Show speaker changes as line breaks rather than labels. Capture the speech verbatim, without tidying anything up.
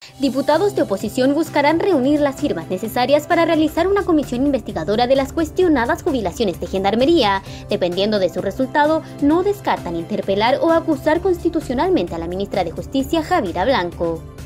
Diputados de oposición buscarán reunir las firmas necesarias para realizar una comisión investigadora de las cuestionadas jubilaciones de Gendarmería. Dependiendo de su resultado, no descartan interpelar o acusar constitucionalmente a la ministra de Justicia, Javiera Blanco.